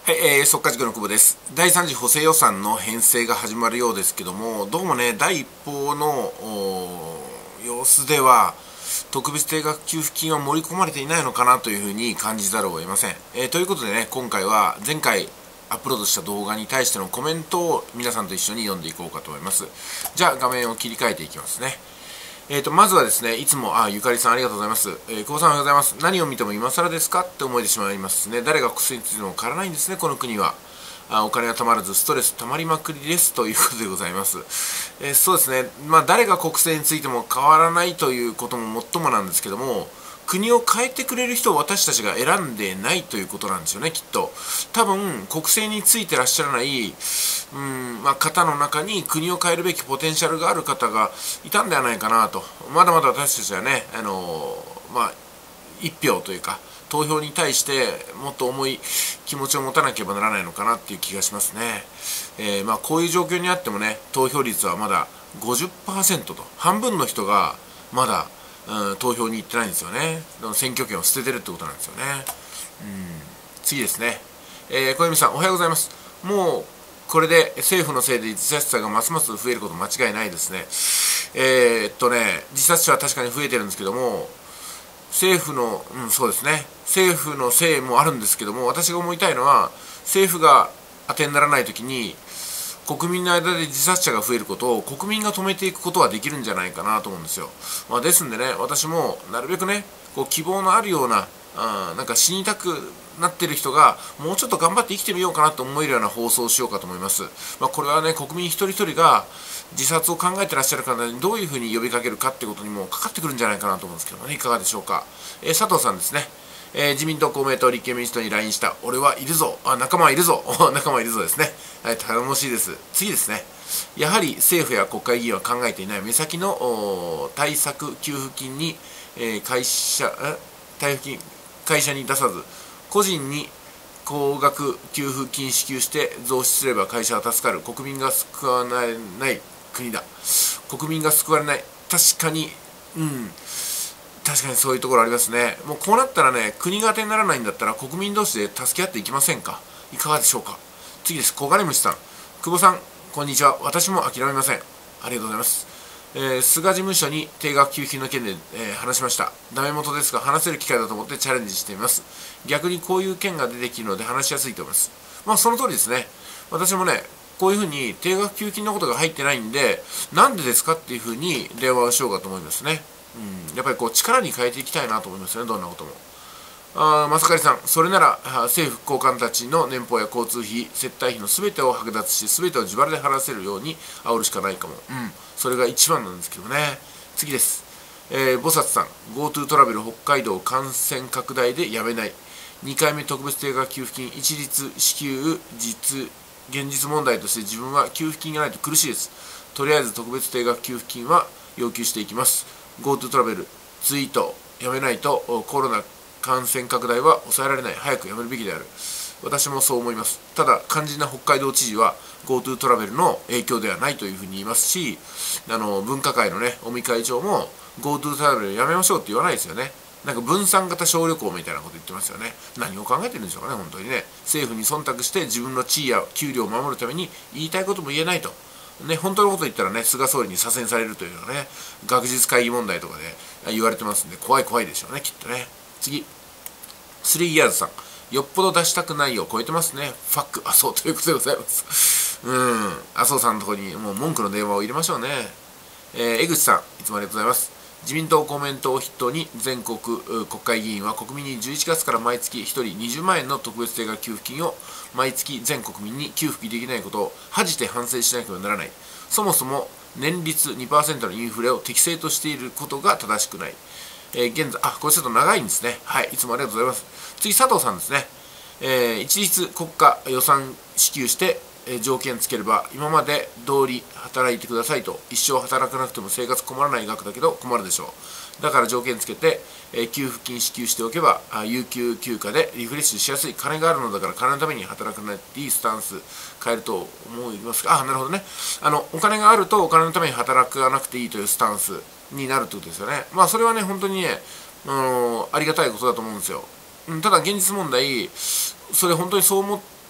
はい、速稼塾の久保です。第3次補正予算の編成が始まるようですけども、どうもね、第一報の様子では、特別定額給付金は盛り込まれていないのかなというふうに感じざるを得ません。ということでね、今回は前回アップロードした動画に対してのコメントを皆さんと一緒に読んでいこうかと思います。じゃあ画面を切り替えていきますね。まずはですね、いつも、ゆかりさんありがとうございます。久保さんおはようございます。何を見ても今更ですかって思えてしまいますね。誰が薬についても変わらないんですね、この国は。お金がたまらずストレスたまりまくりですということでございます。そうですね、誰が国政についても変わらないということもっともなんですけども、国を変えてくれる人を私たちが選んでないということなんですよね、きっと。多分、国政についてらっしゃらない、方の中に国を変えるべきポテンシャルがある方がいたんではないかなと。まだまだ私たちはね、一票というか、投票に対してもっと重い気持ちを持たなければならないのかなっていう気がしますね。こういう状況にあってもね、投票率はまだ 50% と、半分の人がまだ投票に行ってないんですよね。選挙権を捨ててるってことなんですよね。次ですね。小泉さんおはようございます。もうこれで政府のせいで自殺者がますます増えること間違いないですね。自殺者は確かに増えてるんですけども、政府の、そうですね、政府のせいもあるんですけども、私が思いたいのは、政府が当てにならないときに、国民の間で自殺者が増えることを国民が止めていくことはできるんじゃないかなと思うんですよ。ですんでね、私もなるべくね、希望のあるような、なんか死にたくなってる人がもうちょっと頑張って生きてみようかなと思えるような放送をしようかと思います。これはね、国民一人一人が自殺を考えてらっしゃる方にどういうふうに呼びかけるかってことにもかかってくるんじゃないかなと思うんですけどもね、いかがでしょうか。佐藤さんですね。自民党、公明党、立憲民主党に LINE した、俺はいるぞ、仲間はいるぞ、仲間はいるぞですね。はい、頼もしいです。次ですね。やはり政府や国会議員は考えていない目先の対策給付金に、会社に出さず、個人に高額給付金支給して増資すれば会社は助かる。国民が救われない国だ。国民が救われない。確かにそういうところありますね。もうこうなったらね、国が当てにならないんだったら国民同士で助け合っていきませんか。いかがでしょうか。次です。小金虫さん。久保さん、こんにちは。私も諦めません。ありがとうございます。菅事務所に定額給付金の件で、話しました。ダメ元ですが、話せる機会だと思ってチャレンジしています。逆にこういう件が出てきるので話しやすいと思います。その通りですね。私もね、こういうふうに定額給付金のことが入ってないんで、なんでですかっていうふうに電話をしようかと思いますね。やっぱり力に変えていきたいなと思いますね、どんなことも。正刈さん、それなら政府高官たちの年俸や交通費、接待費のすべてを剥奪し、すべてを自腹で払わせるように煽るしかないかも。それが一番なんですけどね。次です。菩薩さん、GoTo トラベル北海道感染拡大でやめない。2回目特別定額給付金一律支給現実問題として自分は給付金がないと苦しいです。とりあえず特別定額給付金は要求していきます。GoTo トラベルツイートやめないとコロナ感染拡大は抑えられない。早くやめるべきである。私もそう思います。ただ肝心な北海道知事は GoTo トラベルの影響ではないというふうに言いますし、分科会のね尾身会長も GoTo トラベルやめましょうって言わないですよね。なんか分散型小旅行みたいなこと言ってますよね。何を考えてるんでしょうかね、本当にね。政府に忖度して自分の地位や給料を守るために言いたいことも言えないと。ね、本当のこと言ったらね、菅総理に左遷されるというのがね、学術会議問題とかで言われてますんで、怖いでしょうね、きっとね。次。3 years さん。よっぽど出したくないを超えてますね。ファック、麻生ということでございます。麻生さんのところにもう文句の電話を入れましょうね。江口さん、いつもありがとうございます。自民党、公明党を筆頭に全国国会議員は国民に11月から毎月1人20万円の特別定額給付金を毎月全国民に給付できないことを恥じて反省しなければならない。そもそも年率 2% のインフレを適正としていることが正しくない。現在、これちょっと長いんですね。はい、いつもありがとうございます。次、佐藤さんですね。一律国家予算支給して条件つければ今まで通り働いてくださいと。一生働かなくても生活困らない額だけど困るでしょう。だから条件つけて給付金支給しておけば有給休暇でリフレッシュしやすい。金があるのだから金のために働かなくていいスタンス変えると思いますが、なるほどね。お金があるとお金のために働かなくていいというスタンスになるということですよね。それはね本当にねありがたいことだと思うんですよ。ただ現実問題それ本当にそう思って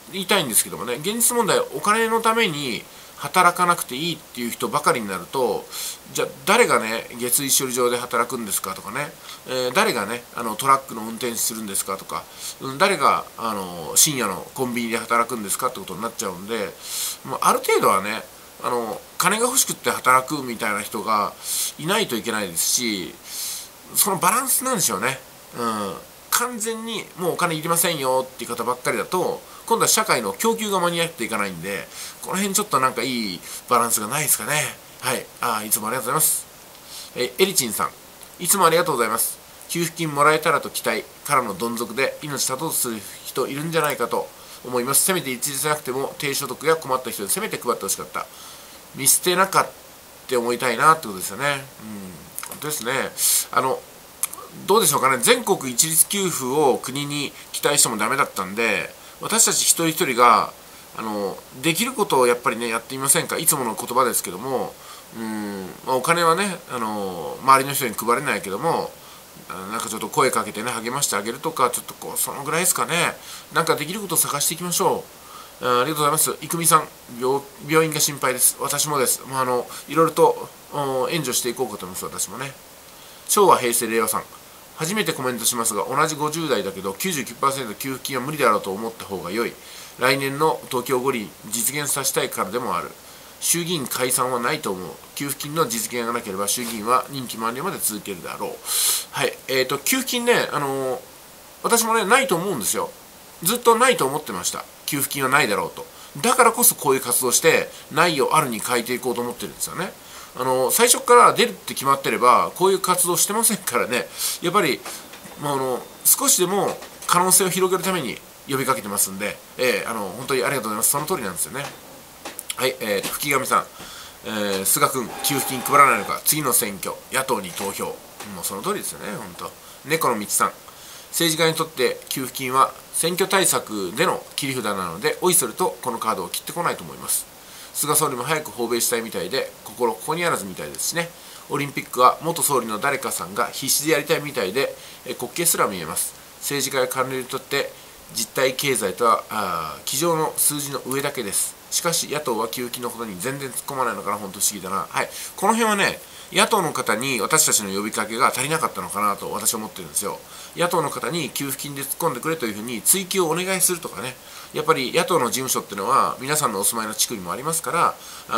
言いたいんですけどもね、現実問題、お金のために働かなくていいっていう人ばかりになると、じゃあ誰がね下水処理場で働くんですかとかね、誰がねトラックの運転手するんですかとか、誰が深夜のコンビニで働くんですかってことになっちゃうんで、ある程度はね金が欲しくって働くみたいな人がいないといけないですし、そのバランスなんでしょうね。完全にもうお金いりませんよっていう方ばっかりだと、今度は社会の供給が間に合っていかないんで、この辺ちょっとなんかいいバランスがないですかね。はい。いつもありがとうございます。エリチンさん、いつもありがとうございます。給付金もらえたらと期待からのどん底で命絶とうとする人いるんじゃないかと思います。せめて一律じゃなくても低所得や困った人にせめて配ってほしかった。見捨てなかって思いたいなってことですよね。本当ですね。どうでしょうかね。全国一律給付を国に期待してもダメだったんで、私たち一人一人ができることをやっぱりねやってみませんか。いつもの言葉ですけども、お金はね周りの人に配れないけども、なんかちょっと声かけてね励ましてあげるとか、ちょっとこうそのぐらいですかね。なんかできることを探していきましょう。ありがとうございます。いくみさん、病院が心配です。私もです。いろいろと援助していこうかと思います。私もね。昭和、平成、令和さん、初めてコメントしますが、同じ50代だけど 99% 給付金は無理だろうと思った方が良い。来年の東京五輪実現させたいからでもある。衆議院解散はないと思う。給付金の実現がなければ衆議院は任期満了まで続けるだろう。はい。給付金ね、私もねないと思うんですよ。ずっとないと思ってました。給付金はないだろうと。だからこそこういう活動してないをあるに変えていこうと思ってるんですよね。最初から出るって決まってればこういう活動してませんからね。やっぱり、少しでも可能性を広げるために呼びかけてますんで、本当にありがとうございます。その通りなんですよね。はい、吹上さん、菅君給付金配らないのか、次の選挙野党に投票。もうその通りですよね。本当。猫の道さん、政治家にとって給付金は選挙対策での切り札なので、おいそれとこのカードを切ってこないと思います。菅総理も早く訪米したいみたいで、ここにあらずみたいですしね。オリンピックは元総理の誰かさんが必死でやりたいみたいで、国慶すら見えます。政治家や官僚にとって実体経済とは机上の数字の上だけです。しかし野党は給付金のことに全然突っ込まないのかな。本当不思議だな。はい、この辺はね野党の方に私たちの呼びかけが足りなかったのかなと私は思ってるんですよ。野党の方に給付金で突っ込んでくれというふうに追及をお願いするとかね。やっぱり野党の事務所っていうのは皆さんのお住まいの地区にもありますから、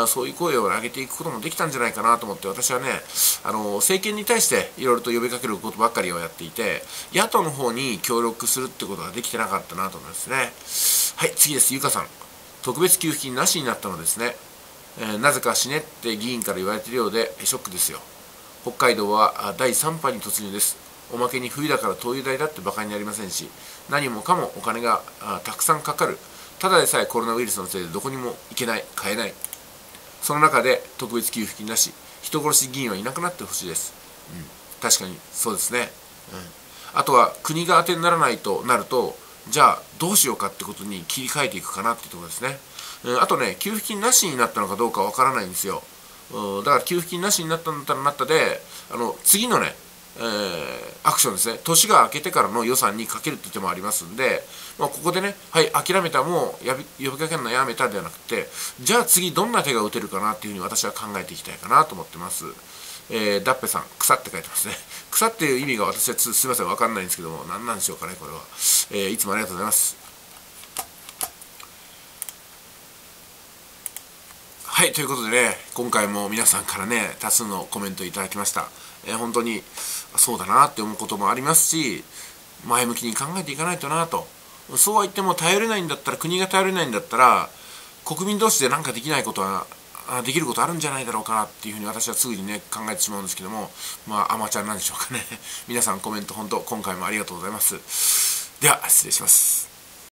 そういう声を上げていくこともできたんじゃないかなと思って、私はね政権に対していろいろと呼びかけることばっかりをやっていて、野党の方に協力するってことができてなかったなと思いますね。はい、次です。ゆかさん、特別給付金なしになったのですね。なぜか死ねって議員から言われているようでショックですよ。北海道は第3波に突入です。おまけに冬だから灯油代だって馬鹿になりませんし、何もかもお金がたくさんかかる。ただでさえコロナウイルスのせいでどこにも行けない、買えない。その中で特別給付金なし、人殺し議員はいなくなってほしいです。確かにそうですね。あとは国が当てにならないとなると、じゃあどうしようかってことに切り替えていくかなっていうところですね。あとね、給付金なしになったのかどうかわからないんですよ。だから給付金なしになったんだったらなったで、次のね、アクションですね、年が明けてからの予算にかけるって手もありますんで、ここでね、はい、諦めた、もう呼びかけるのやめたではなくて、じゃあ次どんな手が打てるかなっていうふうに私は考えていきたいかなと思ってます。ダッペさん、草って書いてますね。草っていう意味が私はすみません、わかんないんですけども、何なんでしょうかね、これは。いつもありがとうございます。はい、ということでね、今回も皆さんからね、多数のコメントいただきました。本当にそうだなって思うこともありますし、前向きに考えていかないとなと。そうは言っても頼れないんだったら、国が頼れないんだったら、国民同士で何かできないことは、できることあるんじゃないだろうかなっていうふうに私はすぐにね、考えてしまうんですけども、アマちゃんなんでしょうかね。皆さんコメント本当、今回もありがとうございます。では、失礼します。